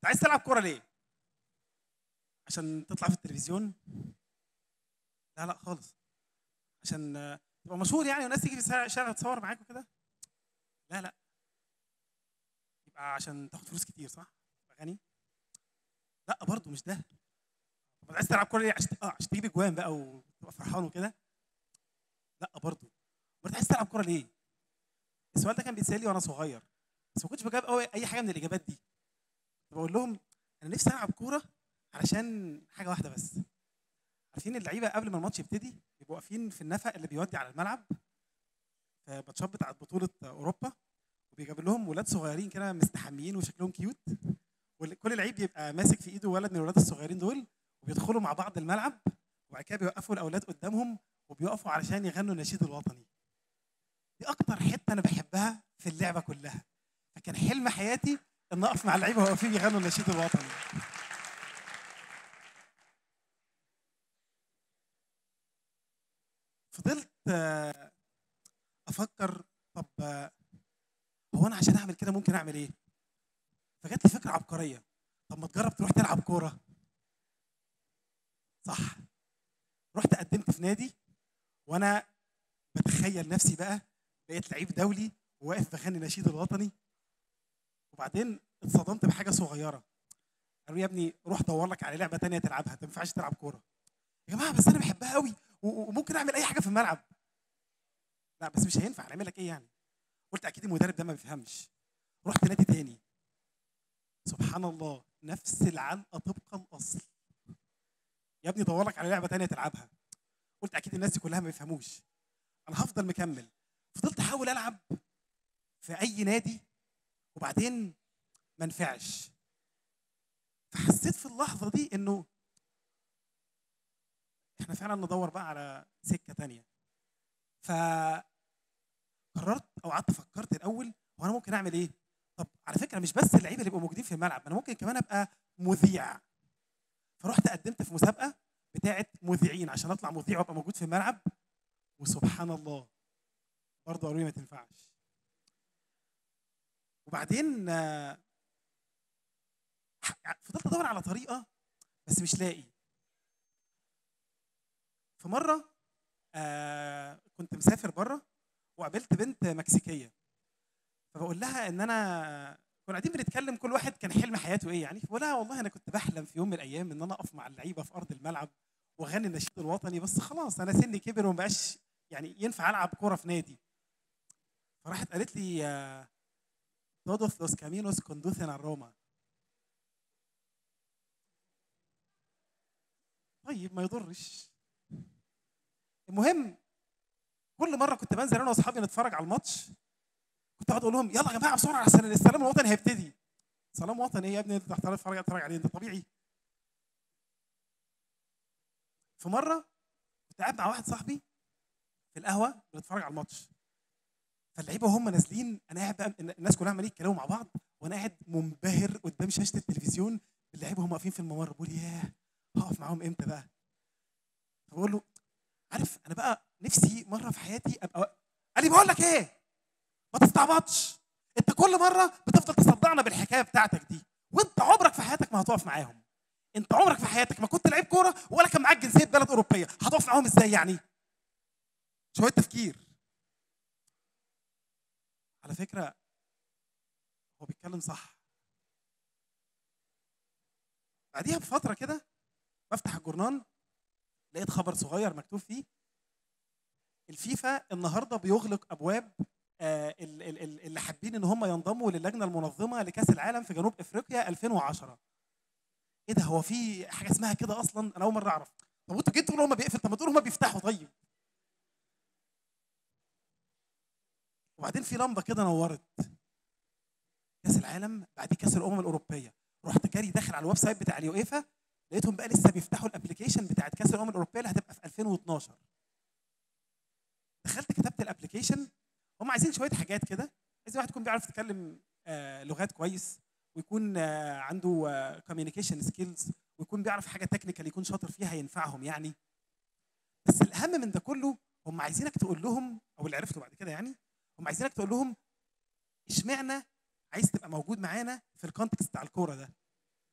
انت عايز تلعب كوره ليه؟ عشان تطلع في التلفزيون؟ لا لا خالص. عشان تبقى مشهور يعني والناس تيجي في الشارع تتصور معاك وكده؟ لا لا. يبقى عشان تاخد فلوس كتير، صح؟ تبقى غني؟ لا برضه مش ده. طب عايز تلعب كوره ليه؟ عشان تجيب اجوان بقى وتبقى فرحان وكده؟ لا برضه. برضه عايز تلعب كوره ليه؟ السؤال ده كان بيتسال لي وانا صغير، بس ما كنتش بجاوب قوي اي حاجه من الاجابات دي. بقول لهم انا نفسي العب كوره علشان حاجه واحده بس. عارفين اللعيبه قبل ما الماتش يبتدي بيبقوا واقفين في النفق اللي بيودي على الملعب في ماتشات بتاعت بطوله اوروبا، وبيجيب لهم ولاد صغيرين كده مستحميين وشكلهم كيوت، وكل لعيب بيبقى ماسك في ايده ولد من الولاد الصغيرين دول، وبيدخلوا مع بعض الملعب، وبعد كده بيوقفوا الاولاد قدامهم وبيقفوا علشان يغنوا النشيد الوطني. دي اكتر حته انا بحبها في اللعبه كلها. فكان حلم حياتي ان اقف مع اللعيبه واقفين يغنوا النشيد الوطني. فضلت افكر، طب هو انا عشان اعمل كده ممكن اعمل ايه؟ فجات لي فكره عبقريه. طب ما تجرب تروح تلعب كوره. صح. رحت قدمت في نادي، وانا بتخيل نفسي بقى بقيت لعيب دولي وواقف بغني النشيد الوطني. وبعدين اتصدمت بحاجه صغيره. قالوا يا ابني روح دور لك على لعبه ثانيه تلعبها، ما ينفعش تلعب كوره. يا جماعه بس انا بحبها قوي وممكن اعمل اي حاجه في الملعب. لا بس مش هينفع، نعمل لك ايه يعني؟ قلت اكيد المدرب ده ما بيفهمش. رحت نادي تاني، سبحان الله نفس العلقه طبق الاصل. يا ابني دور لك على لعبه ثانيه تلعبها. قلت اكيد الناس دي كلها ما بيفهموش، انا هفضل مكمل. فضلت احاول العب في اي نادي، وبعدين ما نفعش. فحسيت في اللحظه دي انه احنا فعلا ندور بقى على سكه تانيه. فقررت او قعدت فكرت الاول هو انا ممكن اعمل ايه؟ طب على فكره مش بس اللعيبه اللي يبقوا موجودين في الملعب، انا ممكن كمان ابقى مذيع. فرحت قدمت في مسابقه بتاعه مذيعين عشان اطلع مذيع وابقى موجود في الملعب. وسبحان الله برضه قالوا لي ما تنفعش. وبعدين فضلت ادور على طريقه بس مش لاقي. في مره كنت مسافر بره وقابلت بنت مكسيكيه، فبقول لها ان انا كنا قاعدين بنتكلم كل واحد كان حلم حياته ايه يعني. فبقول لها والله انا كنت بحلم في يوم من الايام ان انا اقف مع اللعيبه في ارض الملعب واغني النشيد الوطني، بس خلاص انا سني كبر وما بقاش يعني ينفع العب كوره في نادي. فراحت قالت لي todos los caminos conducen a Roma. طيب ما يضرش. المهم كل مره كنت بنزل انا واصحابي نتفرج على الماتش، كنت اقعد اقول لهم يلا يا جماعه بسرعه عشان السلام الوطني هيبتدي. سلام وطني ايه يا ابني؟ انت تتفرج عليه انت طبيعي؟ في مره كنت قاعد مع واحد صاحبي في القهوه بنتفرج على الماتش، فاللعيبه وهم نازلين انا قاعد بقى الناس كلها عمالين يتكلموا مع بعض، وانا قاعد منبهر قدام شاشه التلفزيون باللعيبه وهم واقفين في الممر. بقول ياه هقف معاهم امتى بقى؟ فبقول له عارف انا بقى نفسي مره في حياتي ابقى. قال لي بقول لك ايه، ما تستعبطش، انت كل مره بتفضل تصدعنا بالحكايه بتاعتك دي، وانت عمرك في حياتك ما هتقف معاهم. انت عمرك في حياتك ما كنت لعيب كوره ولا كان معاك جنسيه بلد اوروبيه، هتقف معاهم ازاي يعني؟ شويه تفكير. على فكره هو بيتكلم صح. بعديها بفتره كده بفتح الجورنال، لقيت خبر صغير مكتوب فيه الفيفا النهارده بيغلق ابواب اللي حابين ان هم ينضموا للجنه المنظمه لكاس العالم في جنوب افريقيا 2010. ايه ده؟ هو في حاجه اسمها كده اصلا؟ انا اول مره اعرف. طب انتوا جيتوا تقولوا هم بيقفل، طب ما تقولوا هم بيفتحوا طيب. وبعدين في لمبه كده نورت، كاس العالم بعديه كاس الامم الاوروبيه. رحت جاري داخل على الويب سايت بتاع اليويفا، لقيتهم بقى لسه بيفتحوا الابلكيشن بتاعت كاس الامم الاوروبيه اللي هتبقى في 2012. دخلت كتبت الابلكيشن. هم عايزين شويه حاجات كده، عايزين واحد يكون بيعرف يتكلم لغات كويس، ويكون عنده كوميونيكيشن سكيلز، ويكون بيعرف حاجه تكنيكال يكون شاطر فيها ينفعهم يعني. بس الاهم من ده كله هم عايزينك تقول لهم، او اللي عرفته بعد كده يعني، هم عايزينك تقول لهم اشمعنى عايز تبقى موجود معانا في الكونتكست بتاع الكوره ده.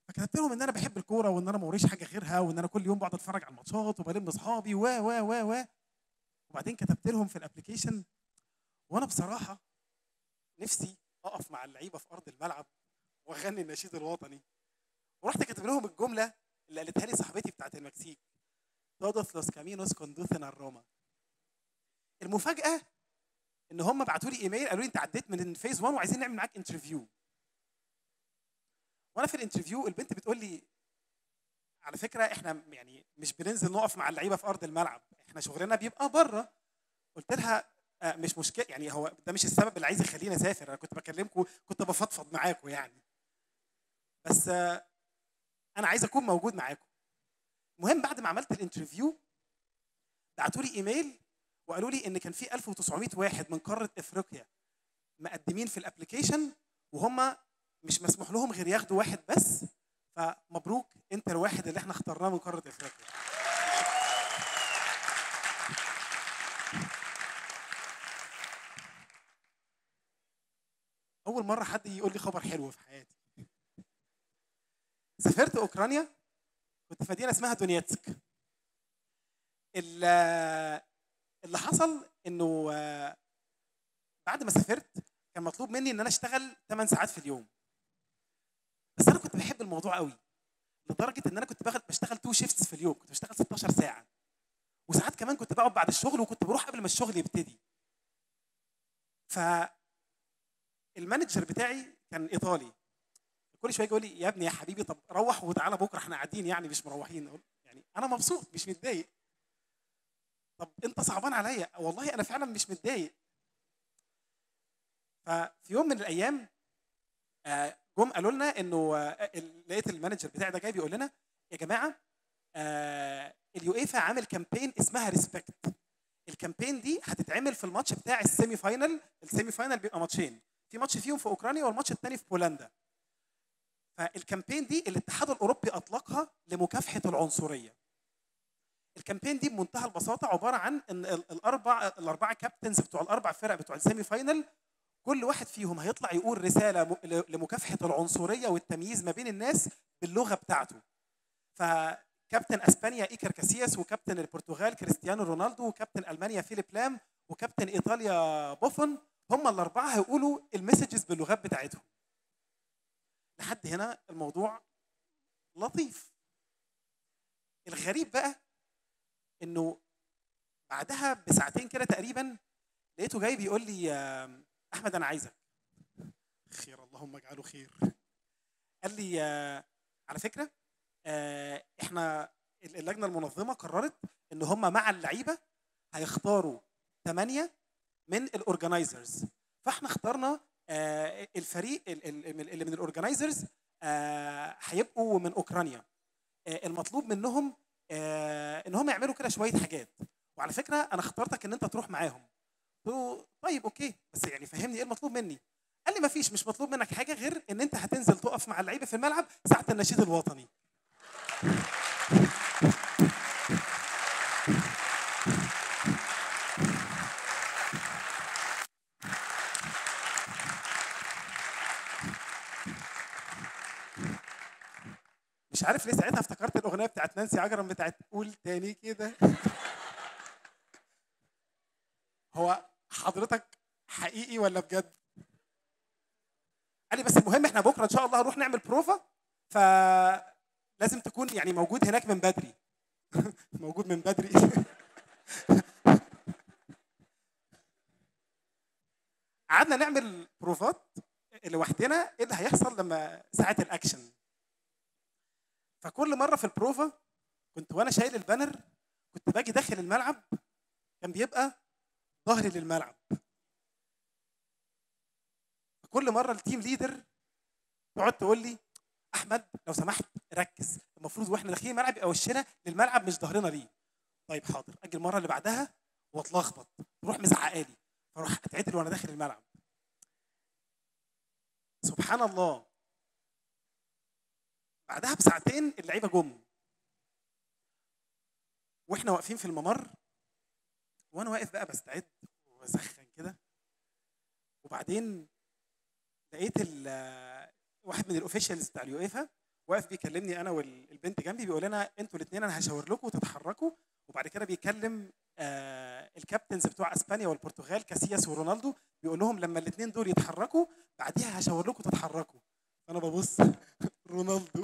فكتبت لهم ان انا بحب الكوره وان انا ما وريش حاجه غيرها وان انا كل يوم بقعد اتفرج على الماتشات وبلم اصحابي و وبعدين كتبت لهم في الابلكيشن وانا بصراحه نفسي اقف مع اللعيبه في ارض الملعب واغني النشيد الوطني. ورحت كاتب لهم الجمله اللي قالتها لي صاحبتي بتاعت المكسيك: todos los caminos conducen a Roma. المفاجاه ان هم بعتوا لي ايميل قالوا لي انت عديت من فيز 1 وعايزين نعمل معاك انترفيو. وانا في الانترفيو البنت بتقول لي: على فكره احنا يعني مش بننزل نقف مع اللعيبه في ارض الملعب، احنا شغلنا بيبقى بره. قلت لها مش مشكله، يعني هو ده مش السبب اللي عايز يخليني اسافر، انا كنت بكلمكم كنت بفضفض معاكم يعني، بس انا عايز اكون موجود معاكم. المهم بعد ما عملت الانترفيو بعتوا لي ايميل وقالوا لي ان كان في 1900 واحد من قاره افريقيا مقدمين في الابلكيشن وهم مش مسموح لهم غير ياخدوا واحد بس، فمبروك انت الواحد اللي احنا اخترناه من قاره افريقيا. اول مره حد يقول لي خبر حلو في حياتي. سافرت اوكرانيا، كنت في مدينه اسمها دونيتسك. اللي حصل انه بعد ما سافرت كان مطلوب مني ان انا اشتغل 8 ساعات في اليوم، بس انا كنت بحب الموضوع قوي لدرجه ان انا كنت بشتغل 2 شيفتس في اليوم، كنت بشتغل 16 ساعه، وساعات كمان كنت بقعد بعد الشغل وكنت بروح قبل ما الشغل يبتدي. ف المانجر بتاعي كان ايطالي، كل شويه يقول لي: يا ابني يا حبيبي طب روح وتعالى بكره احنا قاعدين يعني مش مروحين. اقول يعني انا مبسوط مش متضايق. طب انت صعبان عليا. والله انا فعلا مش متضايق. ففي يوم من الايام جم قالوا لنا انه لقيت المانجر بتاعي ده جاي بيقول لنا: يا جماعه اليويفا عامل كامبين اسمها ريسبكت. الكامبين دي هتتعمل في الماتش بتاع السيمي فاينل. السيمي فاينل بيبقى ماتشين، في ماتش فيهم في اوكرانيا والماتش الثاني في بولندا. فالكامبين دي الاتحاد الاوروبي اطلقها لمكافحه العنصريه. الكامبين دي بمنتهى البساطه عباره عن ان الاربعه كابتنز بتوع الاربع فرق بتوع السيمي فاينل كل واحد فيهم هيطلع يقول رساله لمكافحه العنصريه والتمييز ما بين الناس باللغه بتاعته. فكابتن اسبانيا ايكر كاسياس، وكابتن البرتغال كريستيانو رونالدو، وكابتن المانيا فيليب لام، وكابتن ايطاليا بوفون، هم الاربعه هيقولوا المسجز باللغات بتاعتهم. لحد هنا الموضوع لطيف. الغريب بقى انه بعدها بساعتين كده تقريبا لقيته جاي بيقول لي: احمد انا عايزك. خير اللهم اجعله خير. قال لي: على فكره احنا اللجنه المنظمه قررت ان هم مع اللعيبه هيختاروا 8 من الاورجنايزرز، فاحنا اخترنا الفريق اللي من الاورجنايزرز هيبقوا من اوكرانيا. المطلوب منهم ان هم يعملوا كده شويه حاجات، وعلى فكره انا اخترتك ان انت تروح معاهم. قلت له: طيب اوكي بس يعني فهمني ايه المطلوب مني. قال لي: مفيش، مش مطلوب منك حاجه غير ان انت هتنزل تقف مع اللعيبه في الملعب ساعه النشيد الوطني. مش عارف ليه ساعتها افتكرت الاغنيه بتاعت نانسي عجرم بتاعت قول تاني كده. هو حضرتك حقيقي ولا بجد؟ قال لي: بس المهم احنا بكره ان شاء الله هنروح نعمل بروفا، فلازم تكون يعني موجود هناك من بدري. موجود من بدري. قعدنا نعمل بروفات لوحدنا ايه اللي هيحصل لما ساعه الاكشن. فكل مره في البروفا كنت وانا شايل البانر كنت باجي داخل الملعب كان بيبقى ظهري للملعب. كل مره التيم ليدر تقعد تقول لي: احمد لو سمحت ركز، المفروض واحنا داخلين الملعب يبقى وشنا للملعب مش ظهرنا ليه. طيب حاضر. اجي المره اللي بعدها واتلخبط تروح مزعقه لي فاروح اتعدل وانا داخل الملعب. سبحان الله. بعدها بساعتين اللعيبه جم واحنا واقفين في الممر، وانا واقف بقى بستعد وبسخن كده، وبعدين لقيت واحد من الاوفيشالز بتاع اليويفا واقف بيكلمني انا والبنت جنبي، بيقول لنا انتوا الاثنين انا هشاور لكم وتتحركوا، وبعد كده بيكلم الكابتنز بتوع اسبانيا والبرتغال كاسياس ورونالدو، بيقول لهم لما الاثنين دول يتحركوا بعديها هشاور لكم تتحركوا. انا ببص رونالدو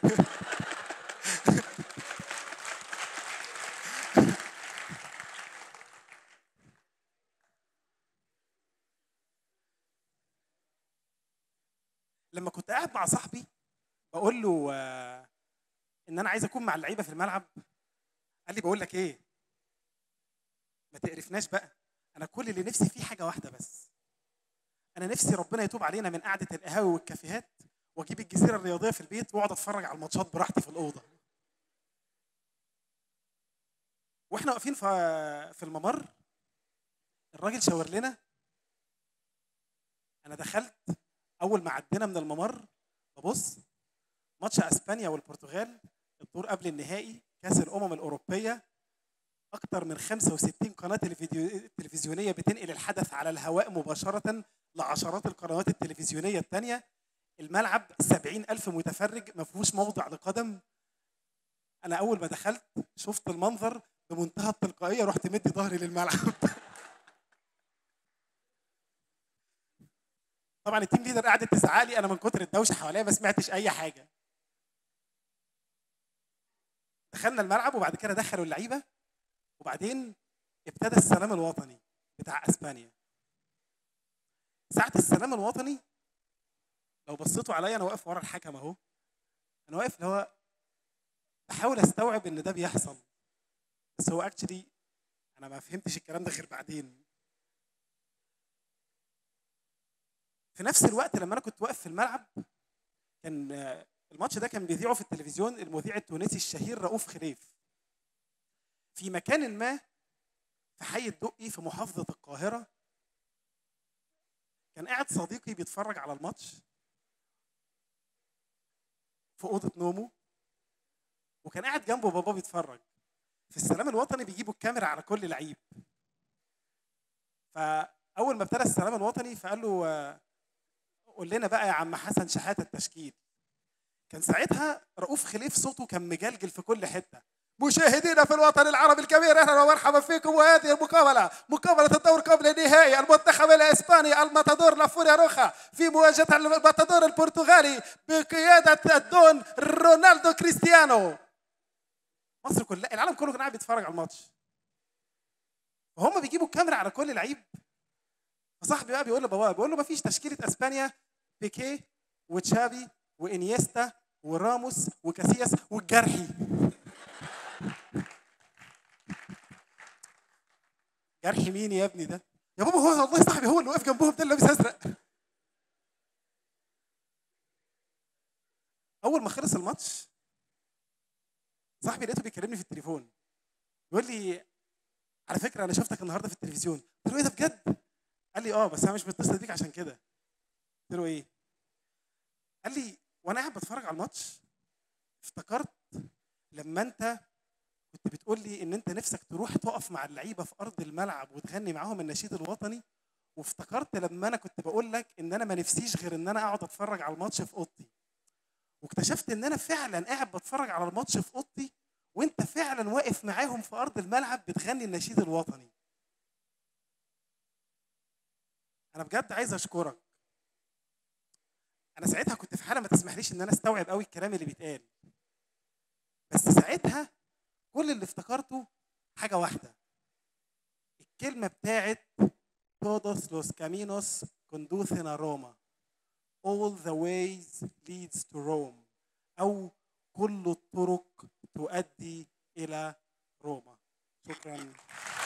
لما كنت قاعد مع صاحبي بقول له ان انا عايز اكون مع اللعيبه في الملعب، قال لي بقول لك ايه، ما تقرفناش بقى، انا كل اللي نفسي فيه حاجه واحده بس، انا نفسي ربنا يتوب علينا من قعده القهاوي والكافيهات واجيب الجزيره الرياضيه في البيت واقعد اتفرج على الماتشات براحتي في الاوضه. واحنا واقفين في الممر الراجل شاور لنا، انا دخلت اول ما عدينا من الممر ببص ماتش اسبانيا والبرتغال الدور قبل النهائي كاس الامم الاوروبيه، اكثر من 65 قناه تلفزيونيه بتنقل الحدث على الهواء مباشره لعشرات القنوات التلفزيونيه الثانيه، الملعب 70,000 متفرج ما فيهوش موضع لقدم. انا اول ما دخلت شفت المنظر بمنتهى التلقائيه رحت مدي ظهري للملعب طبعا التيم ليدر قعدت تزعق لي، انا من كتر الدوشه حواليا ما سمعتش اي حاجه. دخلنا الملعب وبعد كده دخلوا اللعيبه، وبعدين ابتدى السلام الوطني بتاع اسبانيا. ساعه السلام الوطني لو بصيتوا عليا انا واقف ورا الحكم اهو، انا واقف اللي هو بحاول استوعب ان ده بيحصل، بس هو اكشلي انا ما فهمتش الكلام ده غير بعدين. في نفس الوقت لما انا كنت واقف في الملعب كان الماتش ده كان بيذيعه في التلفزيون المذيع التونسي الشهير رؤوف خليف. في مكان ما في حي الدقي في محافظة القاهرة كان قاعد صديقي بيتفرج على الماتش في أوضة نومه، وكان قاعد جنبه باباه بيتفرج. في السلام الوطني بيجيبوا الكاميرا على كل لعيب، فأول ما ابتدى السلام الوطني فقال له قول لنا بقى يا عم حسن شحاتة التشكيل. كان ساعتها رؤوف خليف صوته كان مجلجل في كل حتة. مشاهدينا في الوطن العربي الكبير، اهلا ومرحبا فيكم، وهذه المقابله مقابله الدور قبل النهائي، المنتخب الاسباني الماتادور لافوريا روخا في مواجهه الماتادور البرتغالي بقياده الدون رونالدو كريستيانو. مصر كلها العالم كله كان قاعد بيتفرج على الماتش، وهم بيجيبوا الكاميرا على كل لعيب. فصاحبي بقى بيقول لبابا، بيقول له ما فيش تشكيله اسبانيا بيكيه وتشافي وانيستا وراموس وكاسياس والجرحي. جرحي مين يا ابني ده؟ يا بابا هو والله صاحبي هو اللي واقف جنبهم ده اللي لابس ازرق. اول ما خلص الماتش صاحبي لقيته بيكلمني في التليفون بيقول لي على فكره انا شفتك النهارده في التلفزيون. قلت له ايه ده بجد؟ قال لي اه بس انا مش متصل بيك عشان كده. قلت له ايه؟ قال لي وانا قاعد بتفرج على الماتش افتكرت لما انت كنت بتقول لي ان انت نفسك تروح تقف مع اللعيبه في ارض الملعب وتغني معاهم النشيد الوطني، وافتكرت لما انا كنت بقول لك ان انا ما نفسيش غير ان انا اقعد اتفرج على الماتش في اوضتي، واكتشفت ان انا فعلا قاعد بتفرج على الماتش في اوضتي وانت فعلا واقف معاهم في ارض الملعب بتغني النشيد الوطني. انا بجد عايز اشكرك. انا ساعتها كنت في حاله ما تسمحليش ان انا استوعب قوي الكلام اللي بيتقال، بس ساعتها كل اللي افتكرته حاجه واحده، الكلمه بتاعت todos los caminos conducen a Roma all the ways leads to Rome، او كل الطرق تؤدي الى روما. شكرا.